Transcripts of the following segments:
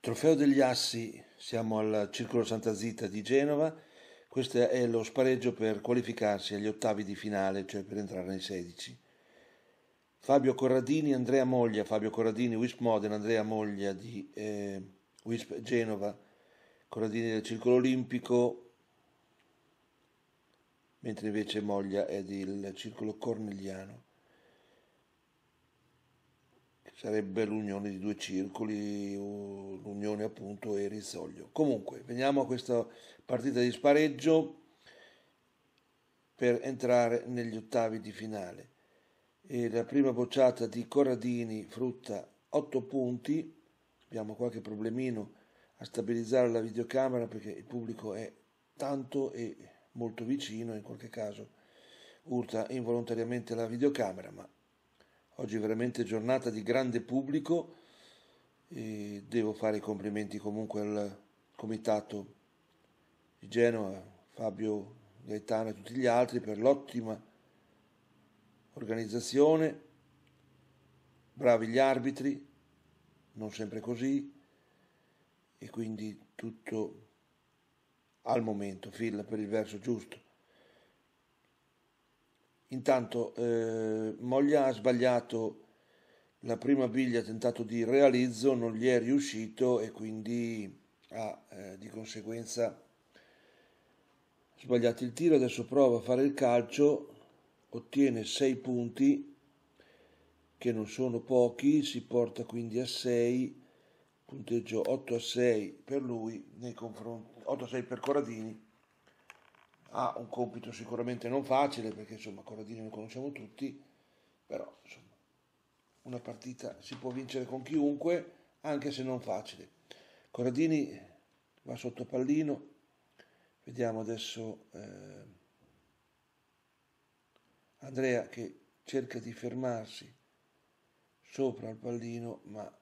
Trofeo degli Assi, siamo al Circolo Santa Zita di Genova. Questo è lo spareggio per qualificarsi agli ottavi di finale, cioè per entrare nei 16. Fabio Corradini, Andrea Moglia, Fabio Corradini, Wisp Modena, Andrea Moglia di Wisp Genova, Corradini del Circolo Olimpico, mentre invece Moglia è del Circolo Cornigliano. Sarebbe l'unione di due circoli, o l'unione appunto e Rizzolio. Comunque, veniamo a questa partita di spareggio per entrare negli ottavi di finale. E la prima bocciata di Corradini frutta 8 punti, abbiamo qualche problemino a stabilizzare la videocamera perché il pubblico è tanto e molto vicino, in qualche caso urta involontariamente la videocamera, ma oggi è veramente giornata di grande pubblico e devo fare i complimenti comunque al comitato di Genova, Fabio Gaetano e tutti gli altri per l'ottima organizzazione, bravi gli arbitri, non sempre così, e quindi tutto al momento, fila per il verso giusto. Intanto Moglia ha sbagliato la prima biglia, tentato di realizzo, non gli è riuscito e quindi ha di conseguenza sbagliato il tiro. Adesso prova a fare il calcio, ottiene 6 punti che non sono pochi, si porta quindi a 6, punteggio 8 a 6 per lui nei confronti 8 a 6 per Corradini. Ha un compito sicuramente non facile perché insomma Corradini lo conosciamo tutti, però insomma una partita si può vincere con chiunque, anche se non facile. Corradini va sotto pallino, vediamo adesso Andrea che cerca di fermarsi sopra il pallino, ma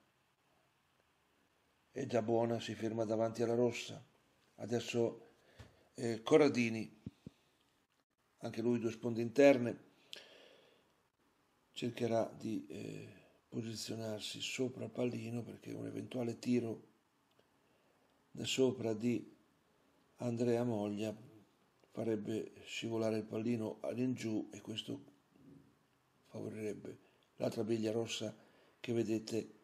è già buona, si ferma davanti alla rossa. Adesso Corradini, anche lui 2 sponde interne, cercherà di posizionarsi sopra il pallino perché un eventuale tiro da sopra di Andrea Moglia farebbe scivolare il pallino all'ingiù e questo favorirebbe l'altra biglia rossa che vedete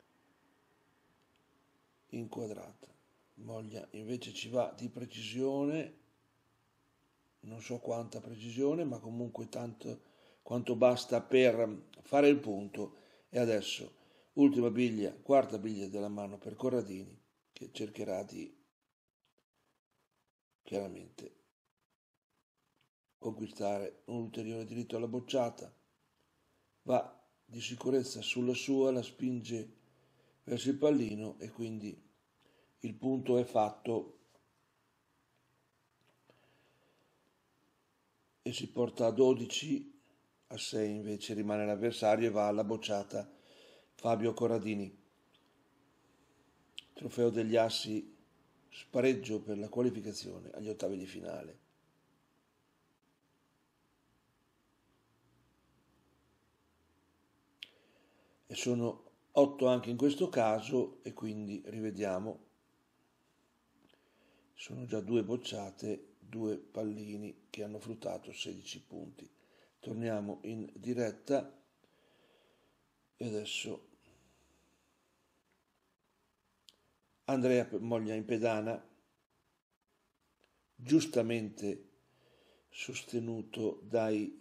inquadrata. Moglia invece ci va di precisione, non so quanta precisione, ma comunque tanto quanto basta per fare il punto. E adesso ultima biglia, quarta biglia della mano per Corradini che cercherà di chiaramente conquistare un ulteriore diritto alla bocciata. Va di sicurezza sulla sua, la spinge verso il pallino e quindi il punto è fatto e si porta a 12 a 6, invece rimane l'avversario e va alla bocciata Fabio Corradini. Trofeo degli Assi, spareggio per la qualificazione agli ottavi di finale. E sono 8 anche in questo caso e quindi rivediamo, sono già 2 bocciate, 2 pallini che hanno fruttato 16 punti. Torniamo in diretta e adesso Andrea Moglia in pedana, giustamente sostenuto dai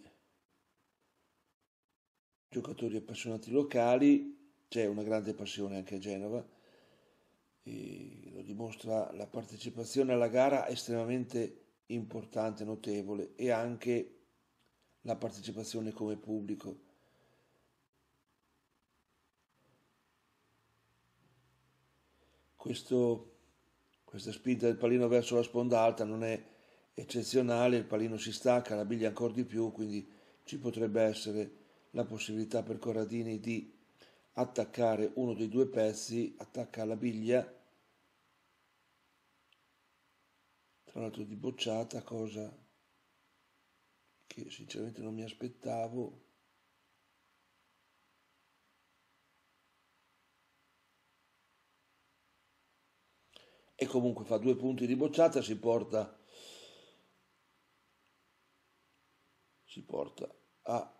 giocatori appassionati locali, c'è una grande passione anche a Genova e lo dimostra la partecipazione alla gara estremamente importante, notevole, e anche la partecipazione come pubblico. Questa spinta del pallino verso la sponda alta non è eccezionale, il pallino si stacca, la biglia ancora di più, quindi ci potrebbe essere la possibilità per Corradini di attaccare uno dei 2 pezzi, attacca la biglia, tra l'altro di bocciata, cosa che sinceramente non mi aspettavo. e comunque fa 2 punti di bocciata, si porta a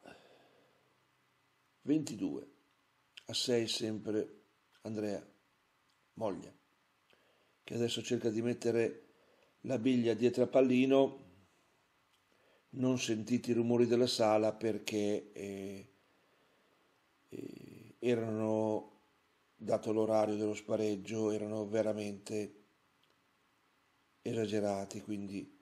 22, a 6 sempre Andrea Moglia, che adesso cerca di mettere la biglia dietro a pallino. Non sentiti i rumori della sala perché erano, dato l'orario dello spareggio, erano veramente esagerati, quindi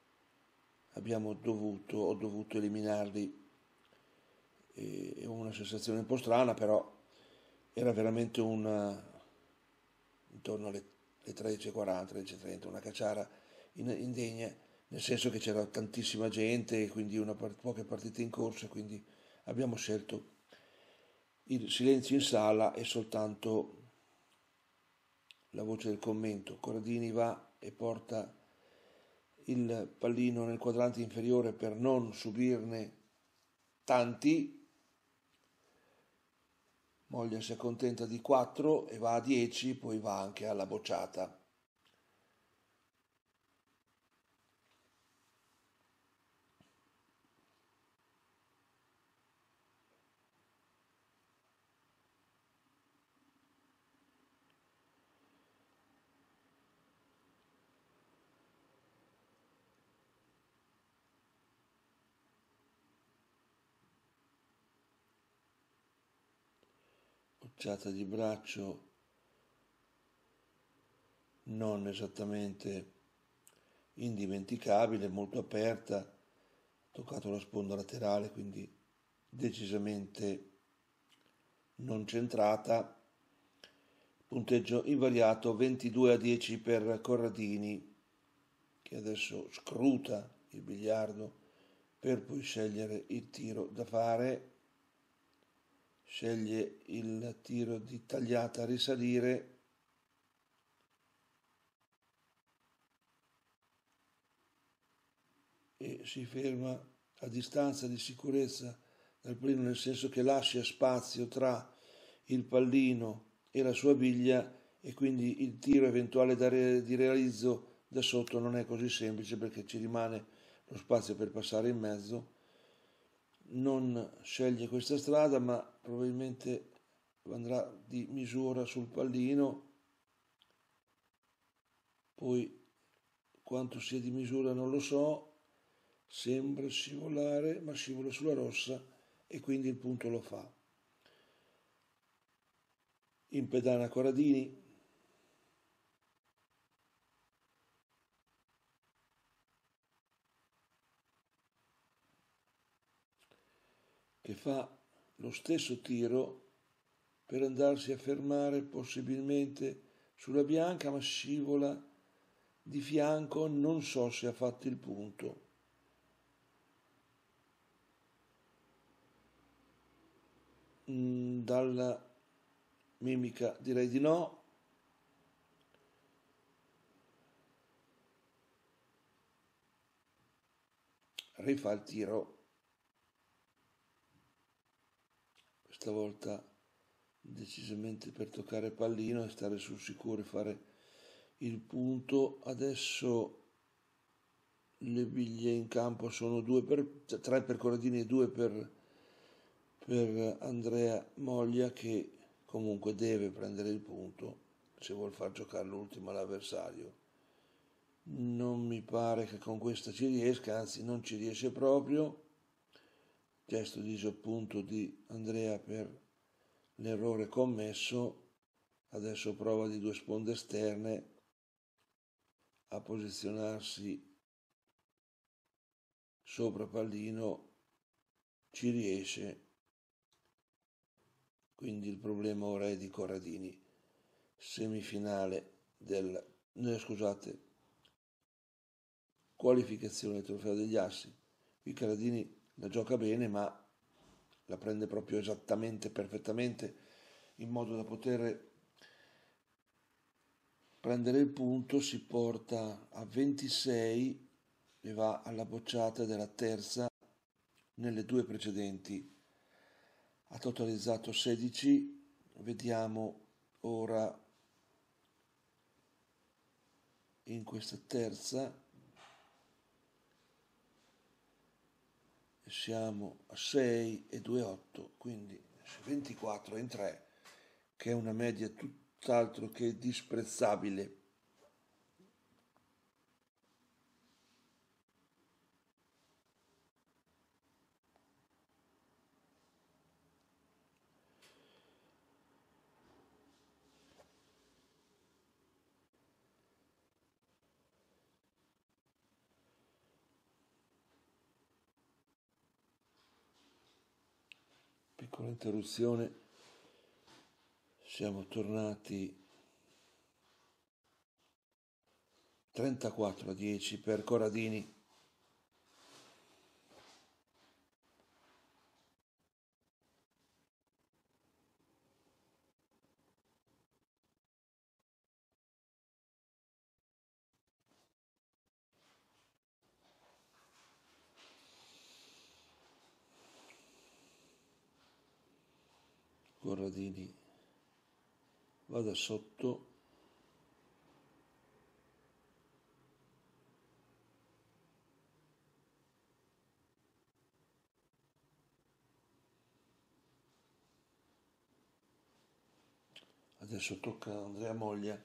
ho dovuto eliminarli. È una sensazione un po' strana, però era veramente intorno alle 13:40, 13:30, una cacciara indegna, nel senso che c'era tantissima gente e quindi poche partite in corsa, quindi abbiamo scelto il silenzio in sala e soltanto la voce del commento. Corradini va e porta il pallino nel quadrante inferiore per non subirne tanti. Moglia si accontenta di 4 e va a 10, poi va anche alla bocciata. Bocciata di braccio non esattamente indimenticabile, molto aperta, toccato la sponda laterale, quindi decisamente non centrata. Punteggio invariato 22-10 per Corradini, che adesso scruta il biliardo per poi scegliere il tiro da fare. Sceglie il tiro di tagliata a risalire. E si ferma a distanza di sicurezza dal pallino, nel senso che lascia spazio tra il pallino e la sua biglia, e quindi il tiro eventuale di realizzo da sotto non è così semplice perché ci rimane lo spazio per passare in mezzo. Non sceglie questa strada, ma probabilmente andrà di misura sul pallino, poi quanto sia di misura non lo so. Sembra scivolare, ma scivola sulla rossa e quindi il punto lo fa. Impedana Corradini, che fa lo stesso tiro per andarsi a fermare possibilmente sulla bianca, ma scivola di fianco, non so se ha fatto il punto. Dalla mimica direi di no. Rifà il tiro, questa volta decisamente per toccare pallino e stare sul sicuro e fare il punto. Adesso le biglie in campo sono 3 per Corradini e 2 per Andrea Moglia, che comunque deve prendere il punto se vuol far giocare l'ultimo all'avversario. Non mi pare che con questa ci riesca, anzi non ci riesce proprio. Gesto di disappunto di Andrea per l'errore commesso. Adesso prova di 2 sponde esterne a posizionarsi sopra pallino, ci riesce, quindi il problema ora è di Corradini. Semifinale qualificazione del Trofeo degli Assi. Qui Corradini la gioca bene, ma la prende proprio esattamente, perfettamente, in modo da poter prendere il punto. Si porta a 26 e va alla bocciata della terza. Nelle 2 precedenti ha totalizzato 16. Vediamo ora in questa terza e siamo a 6 e 2, 8, quindi 24 in 3, che è una media tutt'altro che disprezzabile. Piccola interruzione, siamo tornati 34 a 10 per Corradini. Corradini va da sotto, adesso tocca a Andrea Moglia,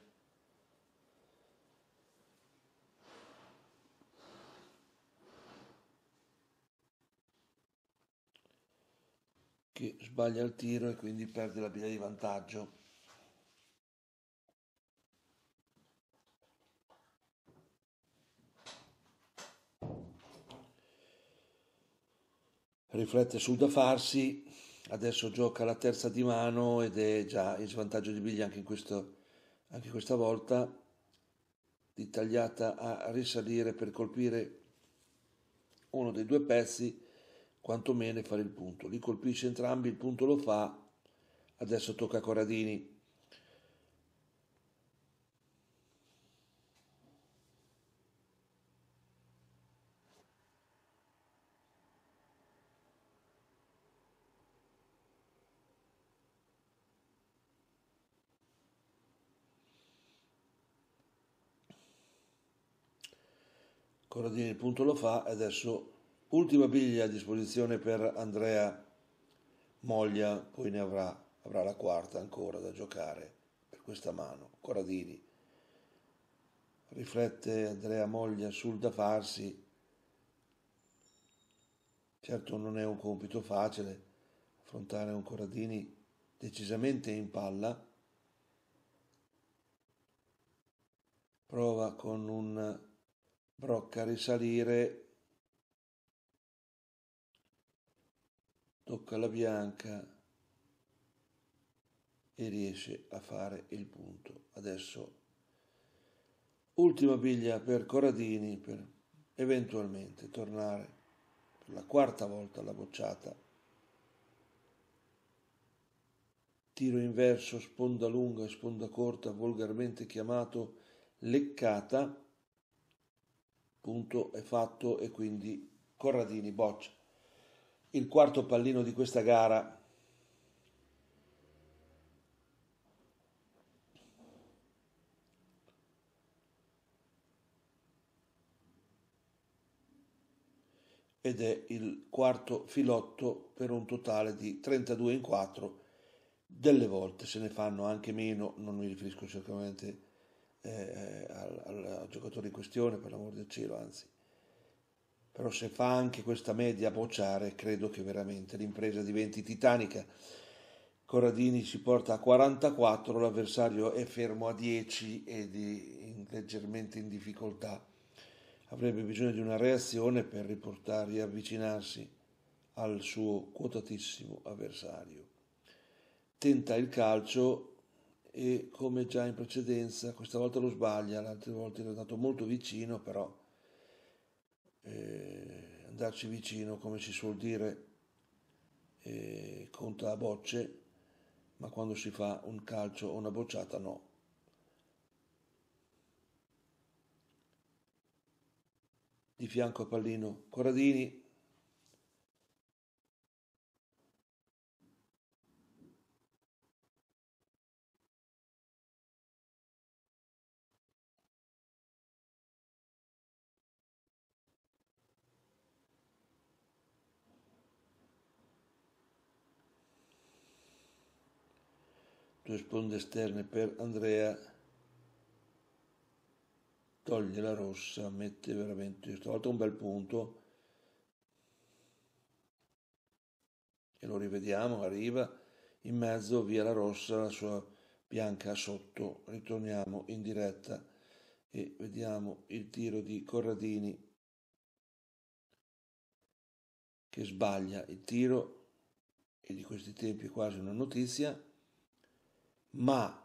che sbaglia il tiro e quindi perde la biglia di vantaggio. Riflette sul da farsi, adesso gioca la terza di mano ed è già in svantaggio di biglia anche questa volta, ditagliata a risalire per colpire uno dei due pezzi, quantomeno e fare il punto. Li colpisce entrambi, il punto lo fa, adesso tocca a Corradini. Corradini il punto lo fa e adesso ultima biglia a disposizione per Andrea Moglia, poi ne avrà la quarta ancora da giocare per questa mano. Corradini riflette Andrea Moglia sul da farsi, certo non è un compito facile affrontare un Corradini decisamente in palla, prova con un brocca a risalire, tocca la bianca e riesce a fare il punto. Adesso ultima biglia per Corradini per eventualmente tornare per la quarta volta alla bocciata. Tiro inverso, sponda lunga e sponda corta, volgarmente chiamato leccata. Punto è fatto e quindi Corradini boccia. Il quarto pallino di questa gara. Ed è il quarto filotto per un totale di 32 in 4. Delle volte se ne fanno anche meno, non mi riferisco certamente al giocatore in questione, per l'amor del cielo, anzi. Però se fa anche questa media a bocciare, credo che veramente l'impresa diventi titanica. Corradini si porta a 44, l'avversario è fermo a 10 e leggermente in difficoltà. Avrebbe bisogno di una reazione per riavvicinarsi al suo quotatissimo avversario. Tenta il calcio e, come già in precedenza, questa volta lo sbaglia, le altre volte è andato molto vicino, però andarci vicino, come si suol dire, conta a bocce, ma quando si fa un calcio o una bocciata no. Di fianco a pallino Corradini, due sponde esterne per Andrea, toglie la rossa, mette veramente stavolta un bel punto e lo rivediamo, arriva in mezzo, via la rossa, la sua bianca sotto, ritorniamo in diretta e vediamo il tiro di Corradini che sbaglia il tiro, e di questi tempi è quasi una notizia, ma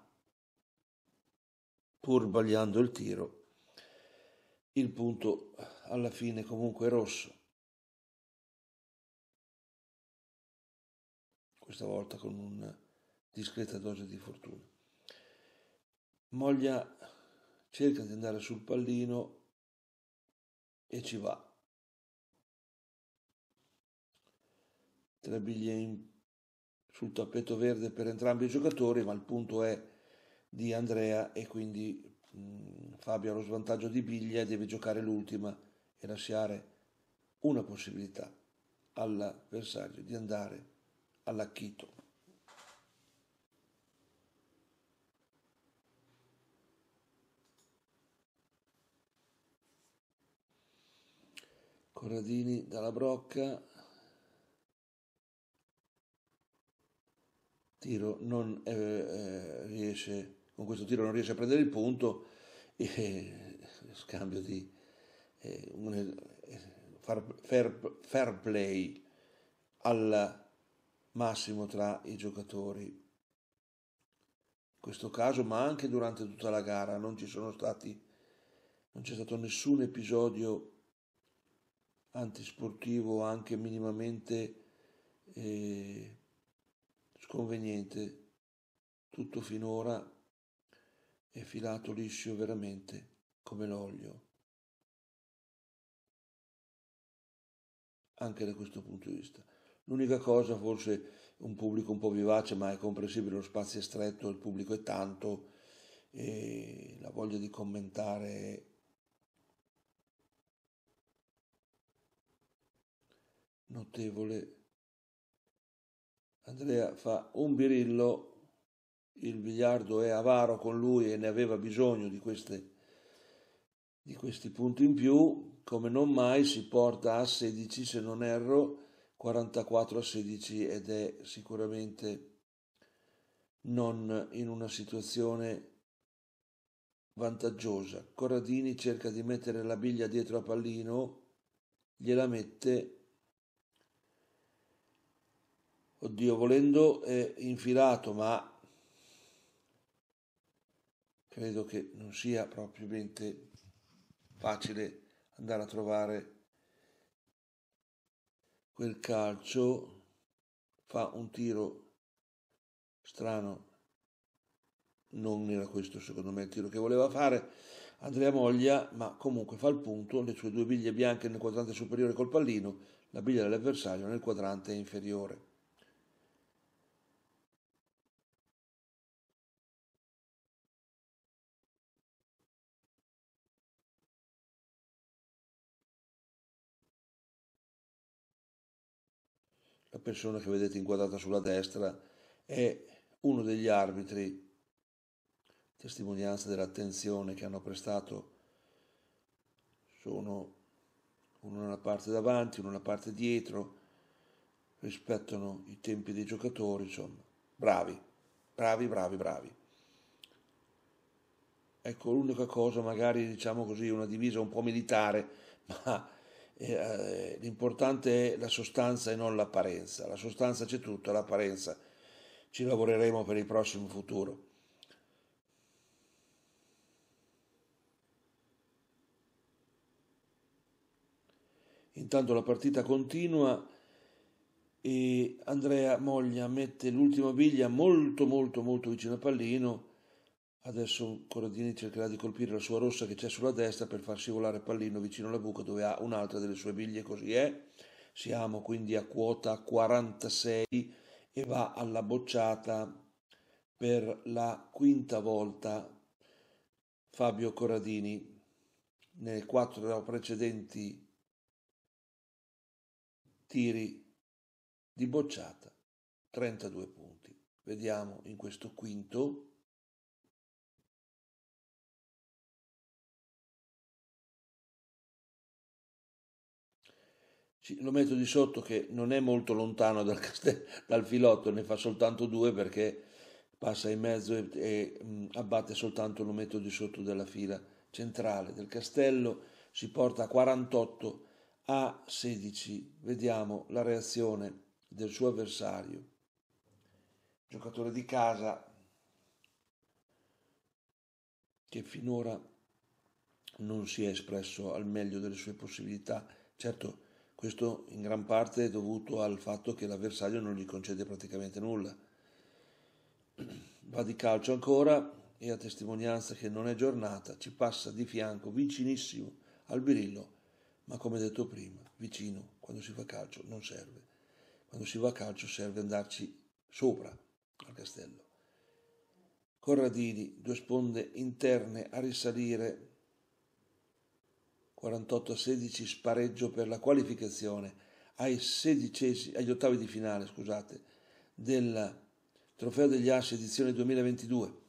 pur sbagliando il tiro, il punto alla fine comunque è rosso, questa volta con una discreta dose di fortuna. Moglia cerca di andare sul pallino e ci va. Tre biglie sul tappeto verde per entrambi i giocatori, ma il punto è di Andrea e quindi Fabio ha lo svantaggio di biglia e deve giocare l'ultima e lasciare una possibilità all'avversario di andare all'acchito. Corradini dalla brocca, tiro non riesce, con questo tiro non riesce a prendere il punto e scambio di fair play al massimo tra i giocatori. In questo caso, ma anche durante tutta la gara, non c'è stato nessun episodio antisportivo, anche minimamente sconveniente. Tutto finora è filato liscio veramente come l'olio, anche da questo punto di vista. L'unica cosa, forse un pubblico un po' vivace, ma è comprensibile, lo spazio è stretto, il pubblico è tanto e la voglia di commentare è notevole. Andrea fa un birillo, il biliardo è avaro con lui e ne aveva bisogno di questi punti in più, come non mai si porta a 16 se non erro, 44 a 16 ed è sicuramente non in una situazione vantaggiosa. Corradini cerca di mettere la biglia dietro a pallino, gliela mette, oddio, volendo è infilato, ma credo che non sia propriamente facile andare a trovare quel calcio. Fa un tiro strano, non era questo secondo me il tiro che voleva fare Andrea Moglia, ma comunque fa il punto, le sue due biglie bianche nel quadrante superiore col pallino, la biglia dell'avversario nel quadrante inferiore. La persona che vedete inquadrata sulla destra è uno degli arbitri, testimonianza dell'attenzione che hanno prestato. Sono uno nella parte davanti, uno nella parte dietro, rispettano i tempi dei giocatori, insomma, bravi, bravi, bravi, bravi. Ecco, l'unica cosa, magari diciamo così, una divisa un po' militare, ma l'importante è la sostanza e non l'apparenza. La sostanza c'è tutta, l'apparenza ci lavoreremo per il prossimo futuro. Intanto la partita continua e Andrea Moglia mette l'ultima biglia molto molto molto vicino al pallino. Adesso Corradini cercherà di colpire la sua rossa che c'è sulla destra per far scivolare il pallino vicino alla buca dove ha un'altra delle sue biglie, così è. Siamo quindi a quota 46 e va alla bocciata per la quinta volta Fabio Corradini. Nei 4 precedenti tiri di bocciata, 32 punti. vediamo in questo quinto. Lo metto di sotto che non è molto lontano dal filotto, ne fa soltanto due perché passa in mezzo e abbatte soltanto, lo metto di sotto della fila centrale del castello, si porta a 48 a 16. Vediamo la reazione del suo avversario, giocatore di casa che finora non si è espresso al meglio delle sue possibilità. Certo, questo in gran parte è dovuto al fatto che l'avversario non gli concede praticamente nulla. Va di calcio ancora e a testimonianza che non è giornata, ci passa di fianco vicinissimo al birillo, ma come detto prima, vicino quando si fa calcio non serve. Quando si va a calcio serve andarci sopra al castello. Corradini, due sponde interne a risalire, 48 a 16, spareggio per la qualificazione agli ottavi di finale, scusate, del Trofeo degli Assi edizione 2022.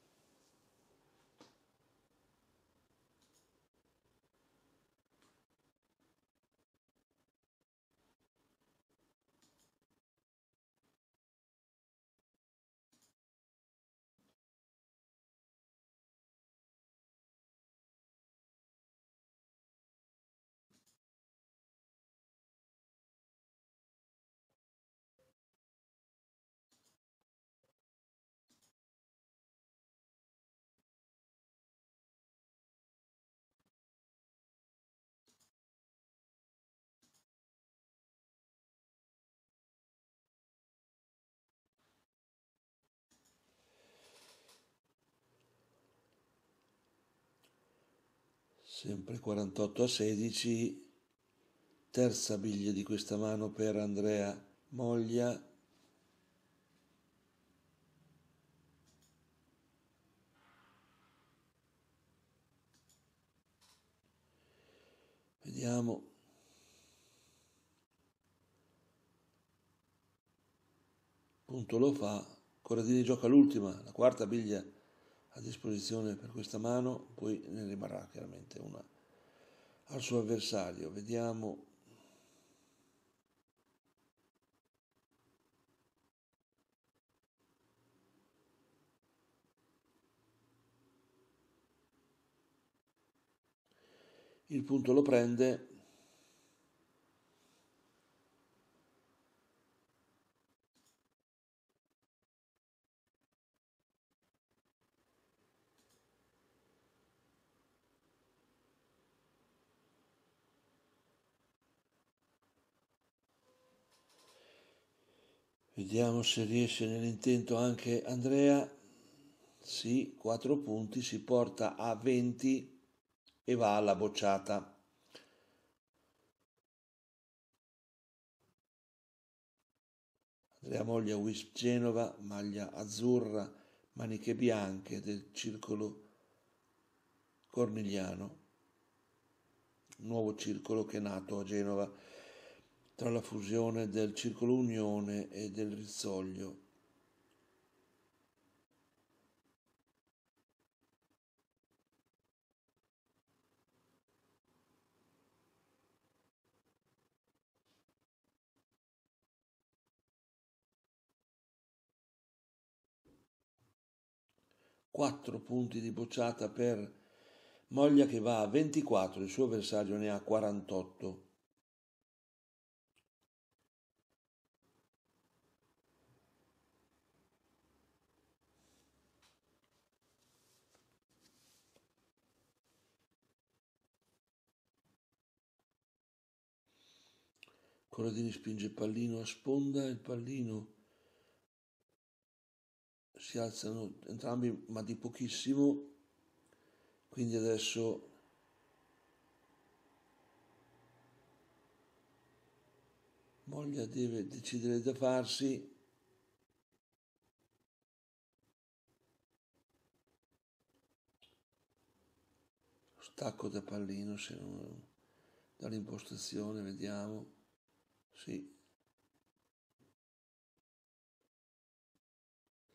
Sempre 48 a 16, terza biglia di questa mano per Andrea Moglia. Vediamo. Punto lo fa. Corradini gioca l'ultima, la quarta biglia a disposizione per questa mano, poi ne rimarrà chiaramente una al suo avversario. Vediamo. Il punto lo prende. Vediamo se riesce nell'intento anche Andrea. Sì, 4 punti, si porta a 20 e va alla bocciata. Andrea Moglia, Wisp Genova, maglia azzurra, maniche bianche del circolo cornigliano, nuovo circolo che è nato a Genova tra la fusione del Circolo Unione e del Rizzolio. Quattro punti di bocciata per Moglia che va a 24, il suo avversario ne ha 48. Corradini spinge il pallino a sponda, il pallino si alzano entrambi ma di pochissimo, quindi adesso Moglia deve decidere da farsi. Stacco da pallino, se non dall'impostazione, vediamo. Sì.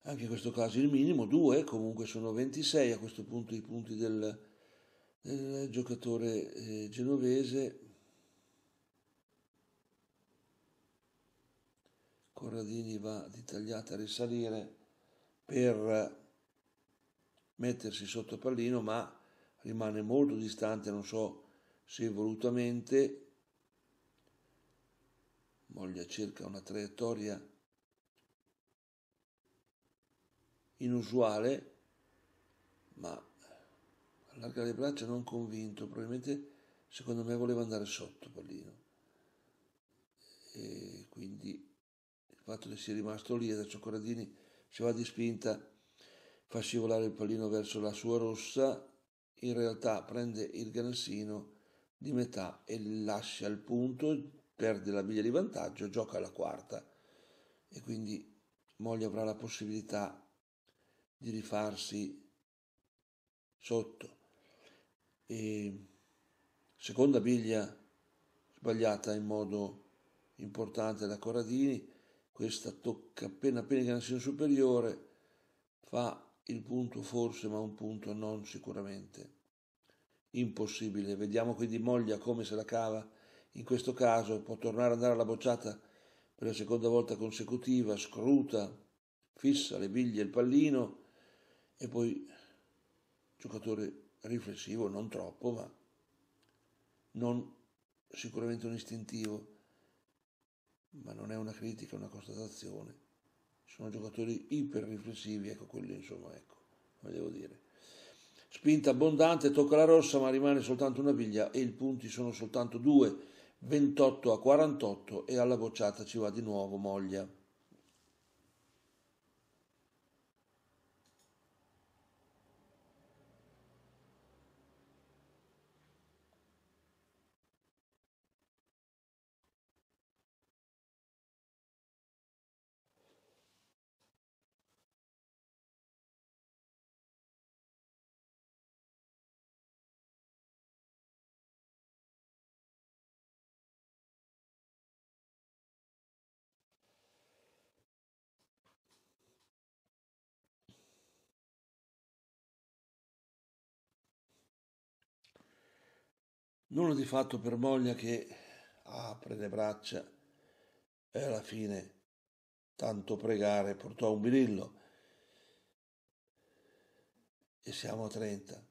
Anche in questo caso il minimo 2, comunque sono 26 a questo punto i punti del giocatore genovese. Corradini va di tagliata a risalire per mettersi sotto pallino, ma rimane molto distante, non so se volutamente. Moglia cerca una traiettoria inusuale, ma allarga le braccia non convinto, probabilmente secondo me voleva andare sotto pallino e quindi il fatto che sia rimasto lì, adesso Corradini si va di spinta, fa scivolare il pallino verso la sua rossa, in realtà prende il Ganassino di metà e lascia il punto, perde la biglia di vantaggio, gioca alla quarta e quindi Moglia avrà la possibilità di rifarsi sotto. E seconda biglia sbagliata in modo importante da Corradini, questa tocca appena appena il Ganassino superiore, fa il punto forse, ma un punto non sicuramente. Impossibile. Vediamo quindi Moglia come se la cava in questo caso, può tornare ad andare alla bocciata per la seconda volta consecutiva, scruta, fissa le biglie e il pallino e poi giocatore riflessivo, non troppo, ma non sicuramente un istintivo, ma non è una critica, è una constatazione. Sono giocatori iperriflessivi, ecco quelli insomma, ecco, come devo dire. Spinta abbondante, tocca la rossa, ma rimane soltanto una biglia e i punti sono soltanto 2, 28 a 48 e alla bocciata ci va di nuovo Moglia. Nulla di fatto per Moglia che apre le braccia e alla fine tanto pregare portò un birillo e siamo a 30.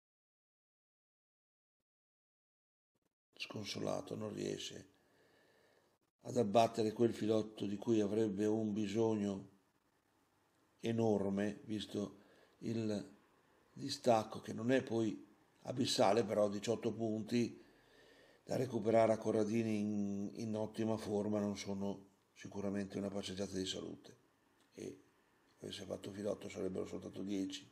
Sconsolato, non riesce ad abbattere quel filotto di cui avrebbe un bisogno enorme, visto il distacco che non è poi abissale, però 18 punti da recuperare a Corradini in ottima forma non sono sicuramente una passeggiata di salute e avesse fatto filotto sarebbero soltanto 10.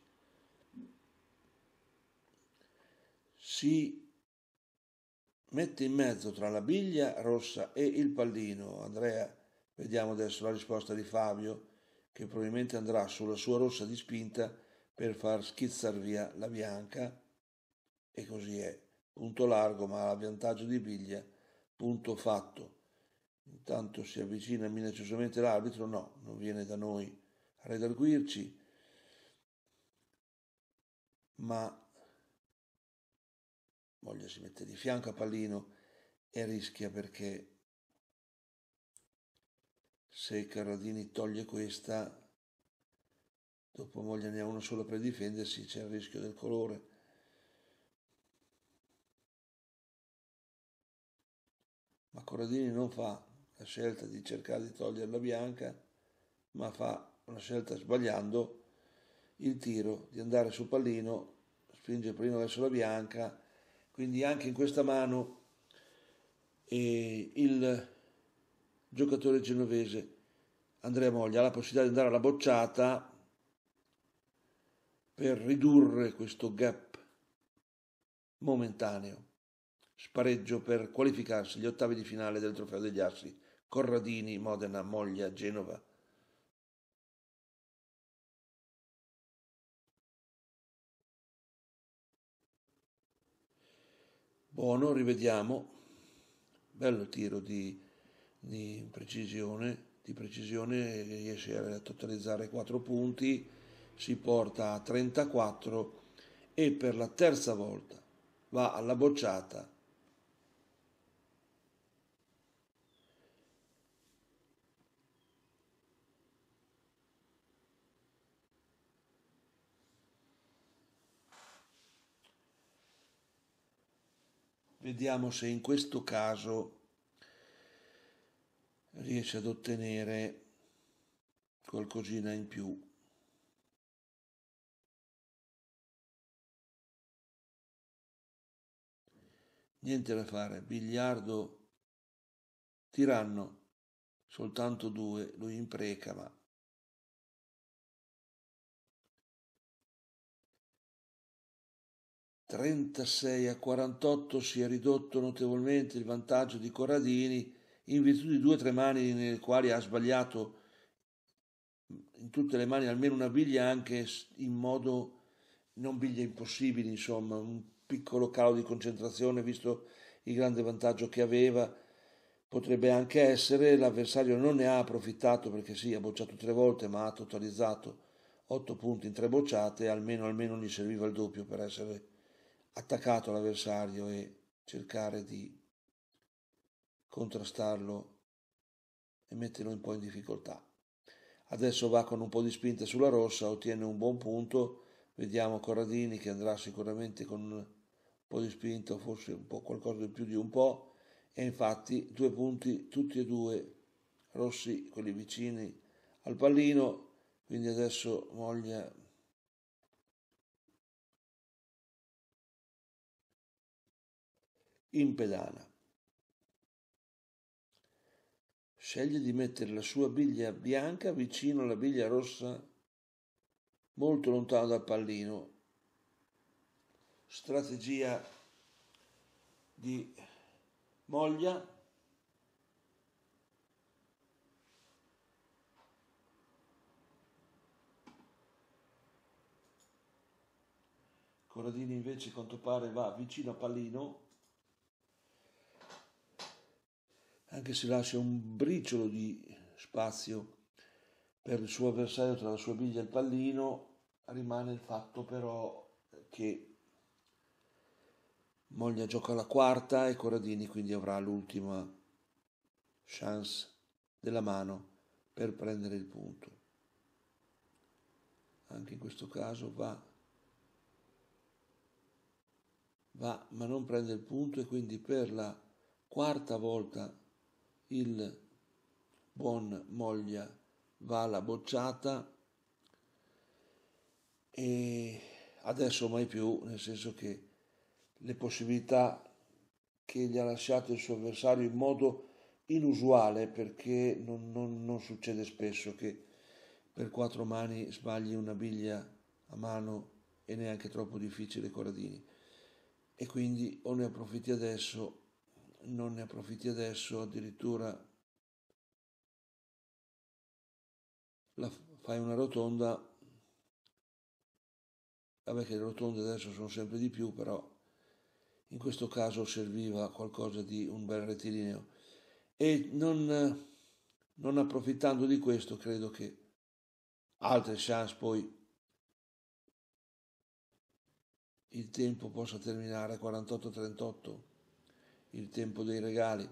Si mette in mezzo tra la biglia rossa e il pallino. Andrea, vediamo adesso la risposta di Fabio, che probabilmente andrà sulla sua rossa di spinta per far schizzar via la bianca, e così è. Punto largo, ma a vantaggio di biglia, punto fatto. Intanto si avvicina minacciosamente l'arbitro, no, non viene da noi a redarguirci, ma Moglia si mette di fianco a pallino e rischia perché se Corradini toglie questa, dopo Moglia ne ha una sola per difendersi, c'è il rischio del colore. Ma Corradini non fa la scelta di cercare di togliere la bianca, ma fa una scelta sbagliando il tiro di andare sul pallino, spinge il pallino verso la bianca, quindi anche in questa mano il giocatore genovese Andrea Moglia ha la possibilità di andare alla bocciata per ridurre questo gap momentaneo. Spareggio per qualificarsi agli ottavi di finale del Trofeo degli Assi. Corradini, Modena, Moglia, Genova. Buono, rivediamo. Bello tiro di precisione di precisione, riesce a totalizzare 4 punti, si porta a 34 e per la terza volta va alla bocciata. Vediamo se in questo caso riesce ad ottenere qualcosina in più. Niente da fare, biliardo tiranno, soltanto 2, lui impreca, ma 36 a 48 si è ridotto notevolmente il vantaggio di Corradini in virtù di 2 o 3 mani nelle quali ha sbagliato in tutte le mani almeno una biglia, anche in modo non biglie impossibili, insomma, un piccolo calo di concentrazione visto il grande vantaggio che aveva. Potrebbe anche essere, l'avversario non ne ha approfittato perché sì, ha bocciato 3 volte, ma ha totalizzato 8 punti in 3 bocciate, almeno gli serviva il doppio per essere attaccato all'avversario e cercare di contrastarlo e metterlo un po' in difficoltà. Adesso va con un po' di spinta sulla rossa, ottiene un buon punto. Vediamo Corradini che andrà sicuramente con un po' di spinta, forse un po' qualcosa di più di un po', e infatti 2 punti tutti e 2 rossi, quelli vicini al pallino, quindi adesso Moglia impedana. Sceglie di mettere la sua biglia bianca vicino alla biglia rossa, molto lontano dal pallino. Strategia di Moglia. Corradini invece a quanto pare va vicino a pallino, anche se lascia un briciolo di spazio per il suo avversario tra la sua biglia e il pallino. Rimane il fatto però che Moglia gioca la quarta e Corradini quindi avrà l'ultima chance della mano per prendere il punto. Anche in questo caso va ma non prende il punto, e quindi per la quarta volta il buon Moglia va alla bocciata, e adesso mai più, nel senso che le possibilità che gli ha lasciato il suo avversario in modo inusuale, perché non succede spesso che per 4 mani sbagli una biglia a mano, e neanche troppo difficile Corradini, e quindi o ne approfitti adesso, non ne approfitti adesso, addirittura fai una rotonda. Vabbè che le rotonde adesso sono sempre di più, però in questo caso serviva qualcosa di un bel rettilineo, e non approfittando di questo credo che altre chance poi il tempo possa terminare a 48-38, il tempo dei regali.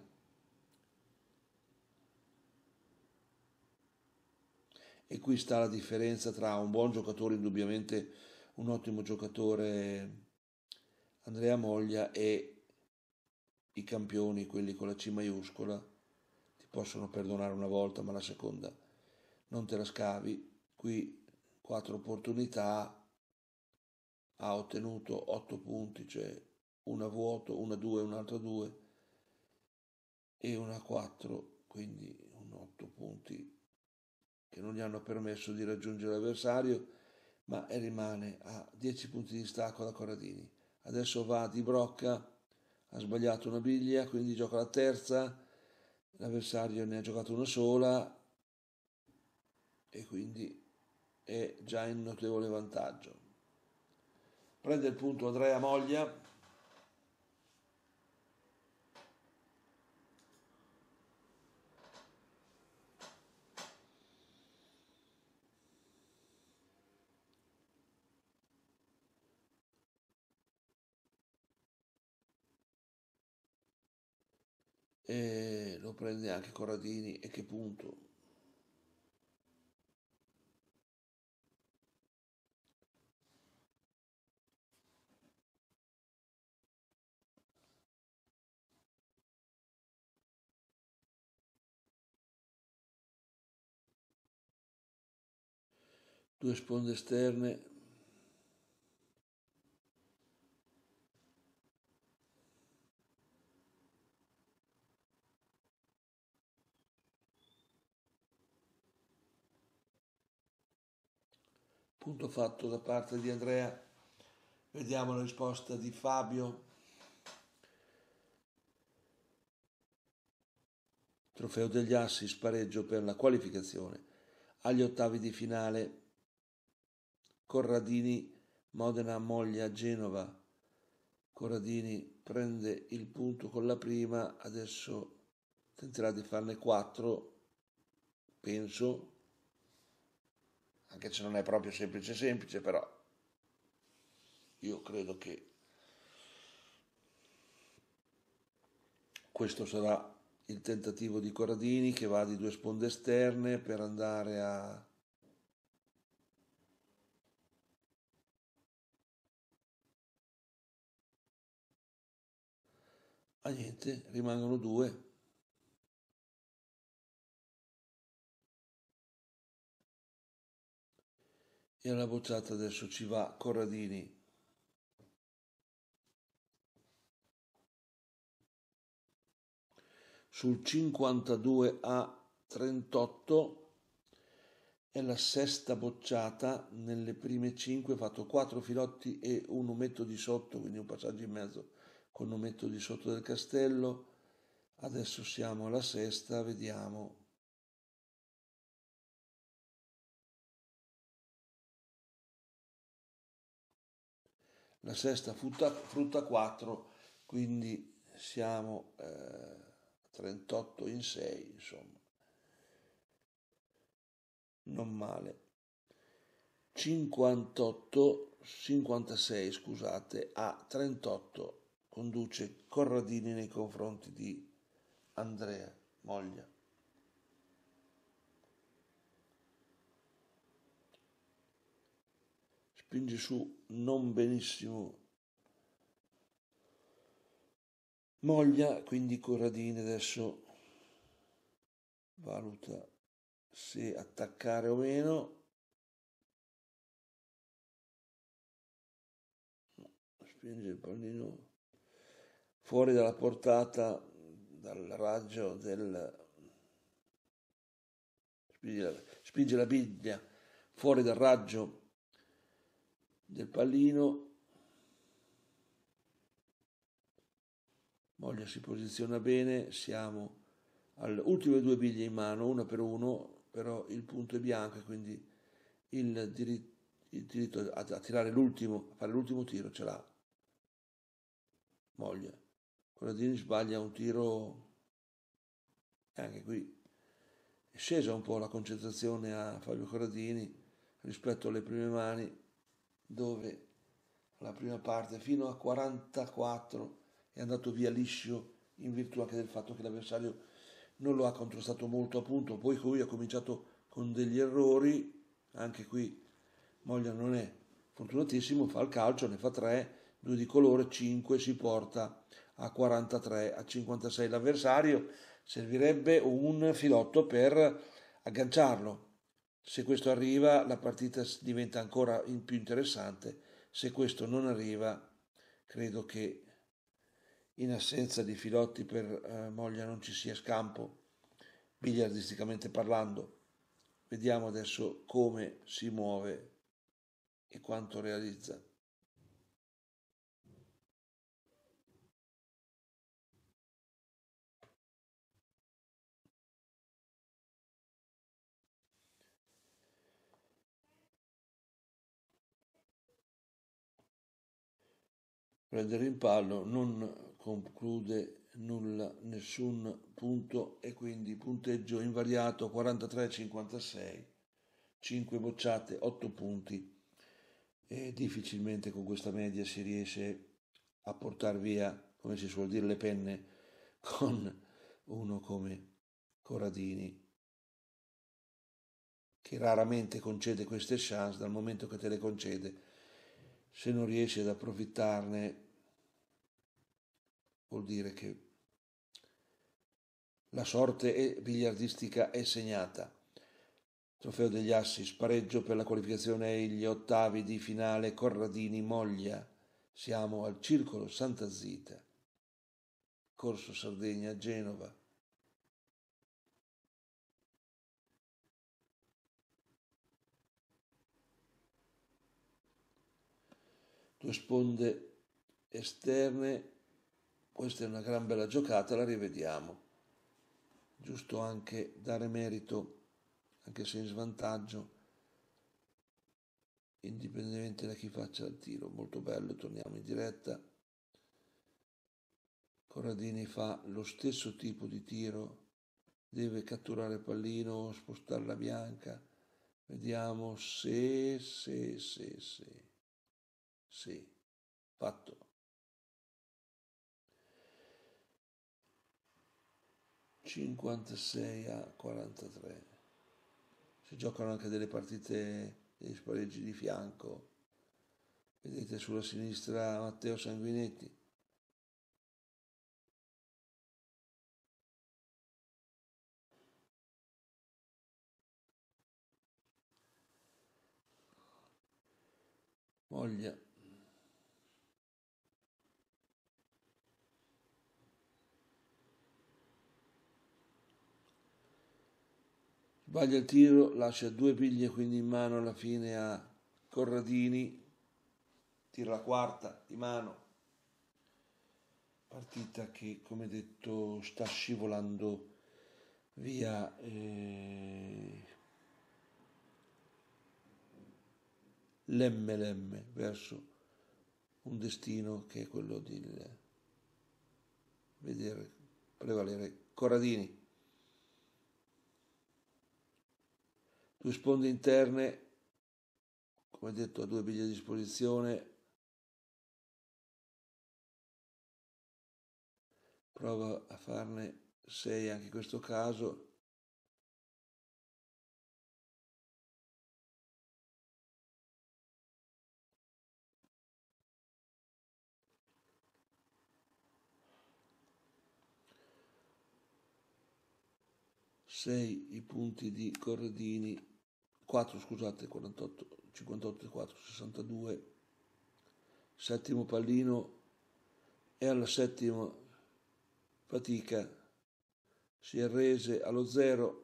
E qui sta la differenza tra un buon giocatore, indubbiamente un ottimo giocatore Andrea Moglia, e i campioni, quelli con la C maiuscola. Ti possono perdonare una volta, ma la seconda non te la scavi. Qui 4 opportunità, ha ottenuto 8 punti, cioè una vuoto, una 2, un'altra 2 e una 4, quindi 8 punti che non gli hanno permesso di raggiungere l'avversario, ma rimane a 10 punti di stacco da Corradini. Adesso va di brocca, ha sbagliato una biglia, quindi gioca la terza, l'avversario ne ha giocato una sola e quindi è già in notevole vantaggio. Prende il punto Andrea Moglia. e lo prende anche Corradini. E che punto? Due sponde esterne. Punto fatto da parte di Andrea. Vediamo la risposta di Fabio. Trofeo degli Assi, spareggio per la qualificazione agli ottavi di finale. Corradini, Modena, Moglia, Genova. Corradini prende il punto con la prima, adesso tenterà di farne 4, penso, anche se non è proprio semplice, però io credo che questo sarà il tentativo di Corradini, che va di due sponde esterne per andare a niente, rimangono 2. E alla bocciata adesso ci va Corradini. Sul 52 a 38 è la sesta bocciata. Nelle prime 5 ha fatto 4 filotti e un ometto di sotto, quindi un passaggio in mezzo con un ometto di sotto del castello. Adesso siamo alla sesta, vediamo. La sesta frutta 4, quindi siamo 38 in 6, insomma, non male. 56, scusate, a 38 conduce Corradini nei confronti di Andrea Moglia. Spinge su non benissimo Moglia, quindi Corradini adesso valuta se attaccare o meno. Spinge il pallino fuori dalla portata, dal raggio del... Spinge la biglia fuori dal raggio del pallino. Moglia si posiziona bene, siamo alle ultime 2 biglie in mano, una per uno, però il punto è bianco e quindi il diritto a tirare l'ultimo, a fare l'ultimo tiro ce l'ha Moglia. Corradini sbaglia un tiro, e anche qui è scesa un po' la concentrazione a Fabio Corradini rispetto alle prime mani, dove la prima parte fino a 44 è andato via liscio, in virtù anche del fatto che l'avversario non lo ha contrastato molto a punto. Poi lui ha cominciato con degli errori, anche qui Moglia non è fortunatissimo, fa il calcio, ne fa 3, 2 di colore, 5, si porta a 43, a 56 l'avversario. Servirebbe un filotto per agganciarlo. Se questo arriva, la partita diventa ancora più interessante. Se questo non arriva, credo che in assenza di filotti per Moglia non ci sia scampo, biliardisticamente parlando. Vediamo adesso come si muove e quanto realizza. Prende il rimpallo, non conclude nulla, nessun punto e quindi punteggio invariato 43-56, 5 bocciate, 8 punti e difficilmente con questa media si riesce a portare via, come si suol dire, le penne con uno come Corradini, che raramente concede queste chance. Dal momento che te le concede, se non riesci ad approfittarne, vuol dire che la sorte biliardistica è segnata. Trofeo degli Assi, spareggio per la qualificazione agli ottavi di finale Corradini-Moglia. Siamo al Circolo Santa Zita, Corso Sardegna, Genova. Due sponde esterne, questa è una gran bella giocata, la rivediamo. Giusto anche dare merito, anche se in svantaggio, indipendentemente da chi faccia il tiro. Molto bello, torniamo in diretta. Corradini fa lo stesso tipo di tiro, deve catturare il pallino, spostare la bianca. Vediamo se, fatto. 56-43. Si giocano anche delle partite degli spareggi di fianco. Vedete sulla sinistra Matteo Sanguinetti. Moglia. Sbaglia il tiro, lascia due biglie quindi in mano alla fine a Corradini. Tira la quarta di mano. Partita che, come detto, sta scivolando via lemme verso un destino che è quello di vedere prevalere Corradini. Due sponde interne, come detto, a due biglie a disposizione. Prova a farne 6 anche in questo caso. Sei i punti di Corradini, 4 scusate, 48, 58 e 4, 62. Settimo pallino e alla settima fatica si arrese allo 0.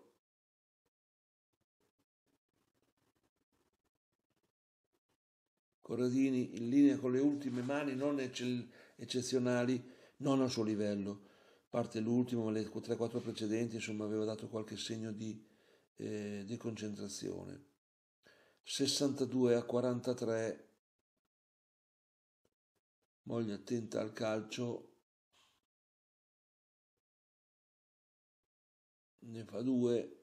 Corradini in linea con le ultime mani non eccezionali, non al suo livello. A parte l'ultimo, ma le 3-4 precedenti, insomma, aveva dato qualche segno di concentrazione. 62-43, Moglia attenta al calcio, ne fa 2.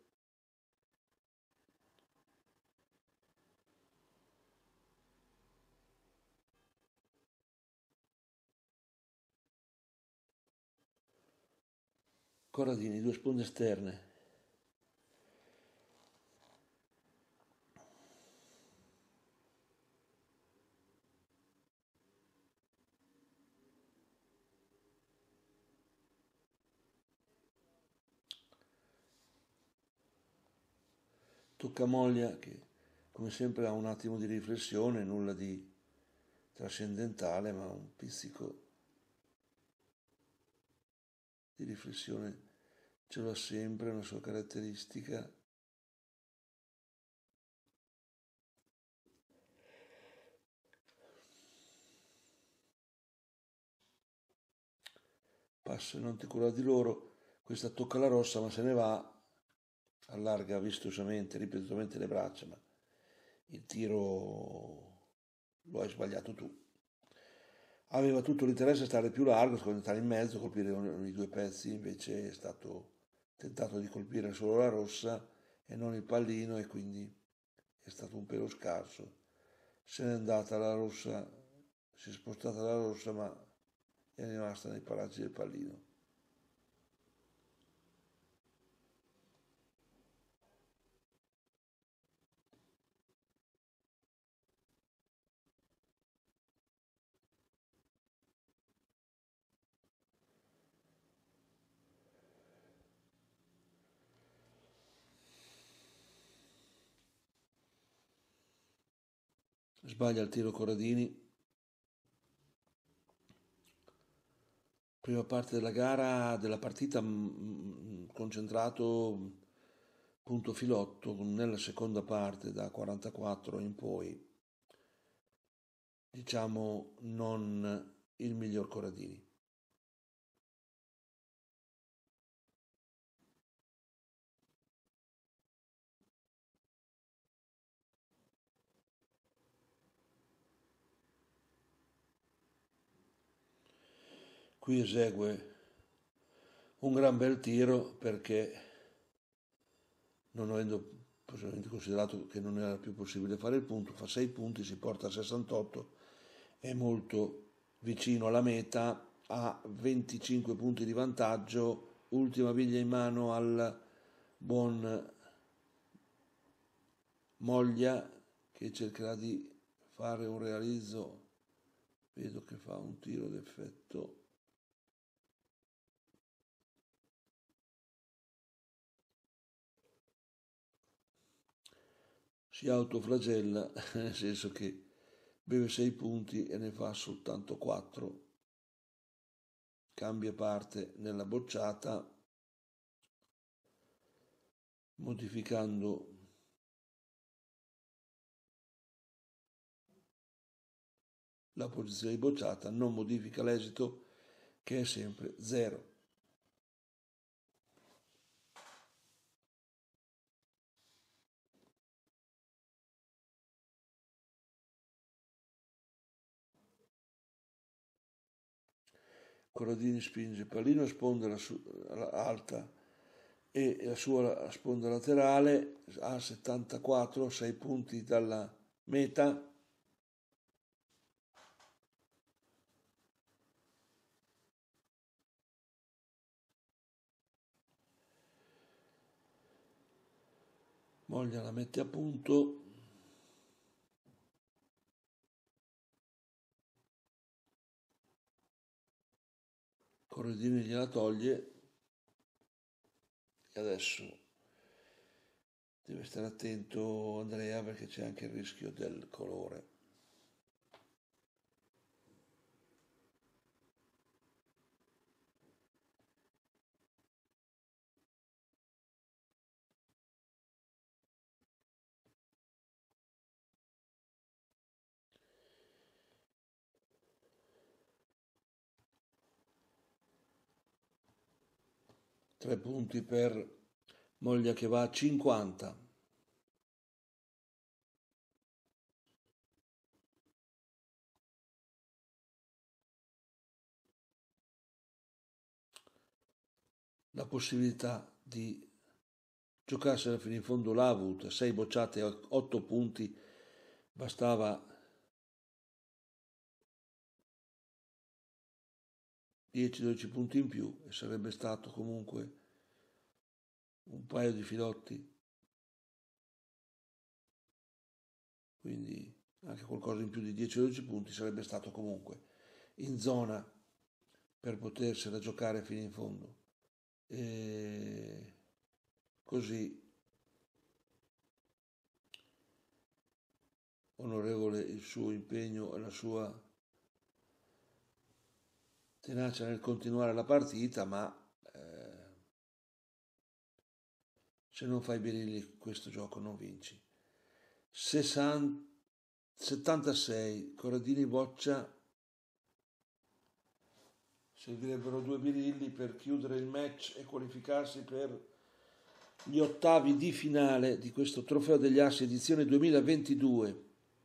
Corradini, due sponde esterne. Tocca a Moglia che, come sempre, ha un attimo di riflessione, nulla di trascendentale, ma un pizzico di riflessione ce l'ha sempre, è una sua caratteristica. Passa, non ti cura di loro, questa tocca la rossa ma se ne va, allarga vistosamente, ripetutamente le braccia, ma il tiro lo hai sbagliato tu. Aveva tutto l'interesse a stare più largo, stare in mezzo, colpire i due pezzi, invece è stato tentato di colpire solo la rossa e non il pallino e quindi è stato un pelo scarso. Se n'è andata la rossa, si è spostata la rossa ma è rimasta nei paraggi del pallino. sbaglia il tiro Corradini. Prima parte della gara, della partita, concentrato, punto filotto. Nella seconda parte, da 44 in poi, diciamo non il miglior Corradini. Qui esegue un gran bel tiro perché, non avendo possibilmente considerato che non era più possibile fare il punto, fa 6 punti, si porta a 68, è molto vicino alla meta, ha 25 punti di vantaggio, ultima biglia in mano al buon Moglia, che cercherà di fare un realizzo. Vedo che fa un tiro d'effetto. Si autoflagella, nel senso che beve 6 punti e ne fa soltanto 4. Cambia parte nella bocciata, modificando la posizione di bocciata, non modifica l'esito, che è sempre 0. Corradini spinge pallino, sponda alta e la sua sponda laterale, a 74, 6 punti dalla meta. Moglia la mette a punto. Corradini gliela toglie e adesso deve stare attento Andrea perché c'è anche il rischio del colore. Tre punti per Moglia che va a 50. La possibilità di giocarsela fino in fondo l'ha avuta, 6 bocciate, 8 punti, bastava 10-12 punti in più e sarebbe stato comunque un paio di filotti, quindi anche qualcosa in più di 10-12 punti sarebbe stato comunque in zona per potersela giocare fino in fondo. E così onorevole il suo impegno e la sua tenacia nel continuare la partita, ma se non fai birilli questo gioco non vinci. 76, Corradini boccia, servirebbero 2 birilli per chiudere il match e qualificarsi per gli ottavi di finale di questo Trofeo degli Assi edizione 2022.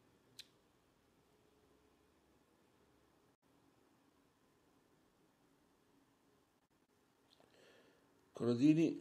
Corradini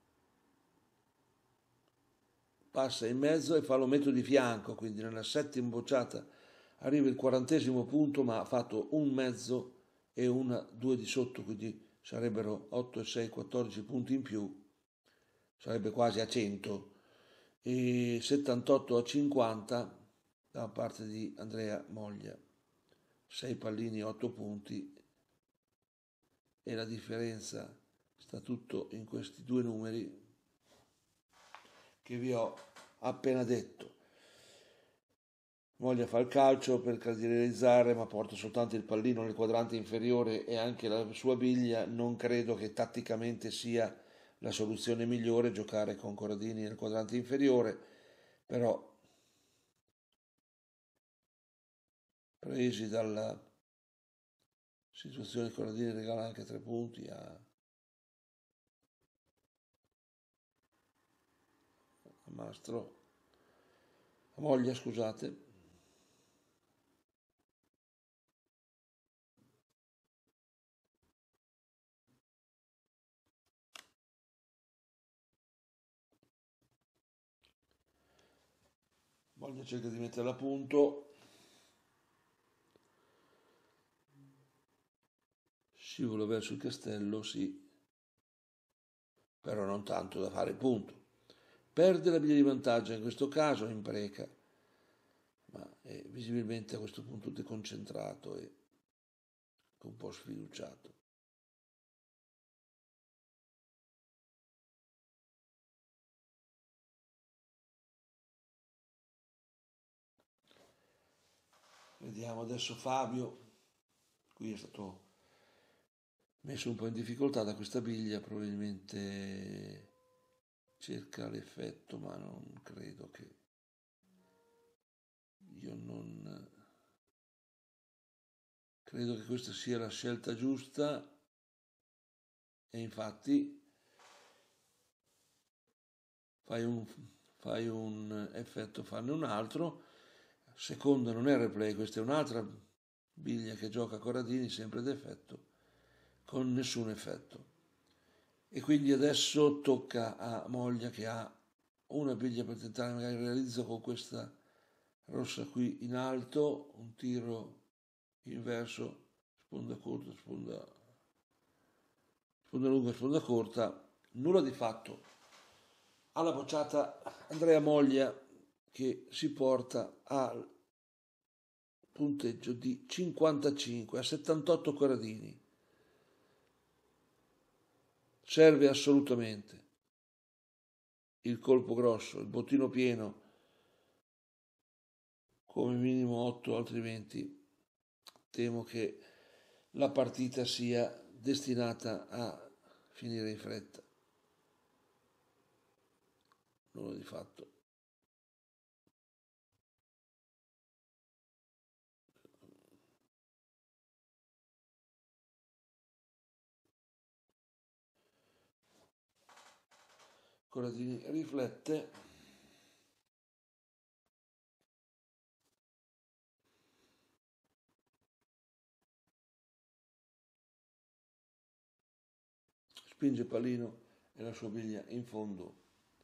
passa in mezzo e fa l'ometto di fianco, quindi nella settima bocciata arriva il 40° punto, ma ha fatto un mezzo e una 2 di sotto, quindi sarebbero 8 e 6, 14 punti in più, sarebbe quasi a 100, e 78 a 50 da parte di Andrea Moglia. 6 pallini, 8 punti e la differenza sta tutto in questi due numeri che vi ho appena detto. Moglia fa il calcio per realizzare, ma porta soltanto il pallino nel quadrante inferiore e anche la sua biglia. Non credo che tatticamente sia la soluzione migliore giocare con Corradini nel quadrante inferiore, però presi dalla situazione Corradini regala anche 3 punti a Mastro, a Moglia, scusate. Moglia cerca di metterla a punto, scivola verso il castello, sì, però non tanto da fare punto. Perde la biglia di vantaggio, in questo caso impreca, ma è visibilmente a questo punto deconcentrato e un po' sfiduciato. Vediamo adesso Fabio, qui è stato messo un po' in difficoltà da questa biglia, probabilmente cerca l'effetto, ma non credo che io non credo che questa sia la scelta giusta e infatti fai un effetto, fanne un altro. Secondo non è replay, questa è un'altra biglia che gioca Corradini, sempre d'effetto, con nessun effetto. E quindi adesso tocca a Moglia che ha una biglia per tentare magari il realizzo con questa rossa qui in alto, un tiro inverso, sponda corta, sponda lunga, sponda corta, nulla di fatto. Alla bocciata Andrea Moglia che si porta al punteggio di 55 a 78 Corradini. Serve assolutamente il colpo grosso, il bottino pieno, come minimo 8, altrimenti temo che la partita sia destinata a finire in fretta. Nulla di fatto. Corradini riflette. Spinge il pallino e la sua biglia in fondo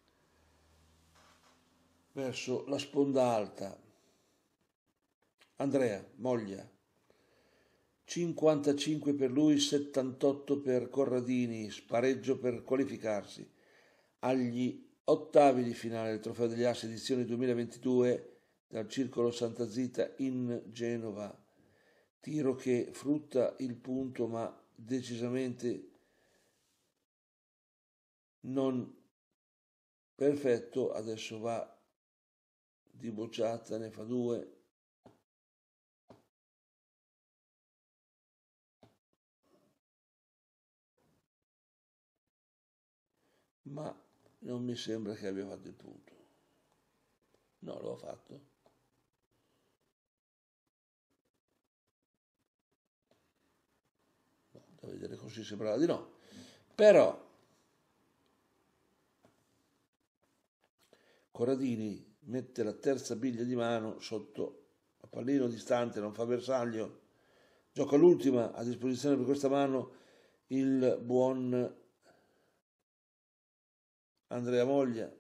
verso la sponda alta. Andrea Moglia, 55 per lui, 78 per Corradini, spareggio per qualificarsi agli ottavi di finale del Trofeo degli Assi edizione 2022 dal Circolo Santa Zita in Genova. Tiro che frutta il punto ma decisamente non perfetto. Adesso va di bocciata, ne fa 2. Ma non mi sembra che abbia fatto il punto. No, lo ha fatto. No, da vedere così sembrava di no. Però Corradini mette la terza biglia di mano sotto a pallino distante, non fa bersaglio. Gioca l'ultima a disposizione per questa mano il buon Andrea Moglia.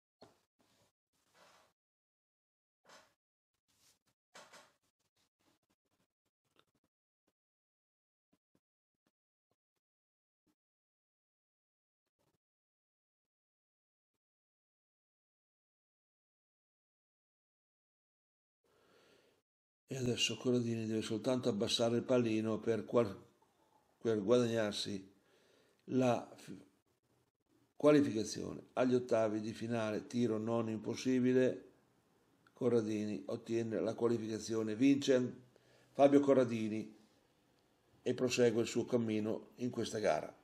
E adesso Corradini deve soltanto abbassare il pallino per guadagnarsi la qualificazione agli ottavi di finale. Tiro non impossibile, Corradini ottiene la qualificazione, vince Fabio Corradini e prosegue il suo cammino in questa gara.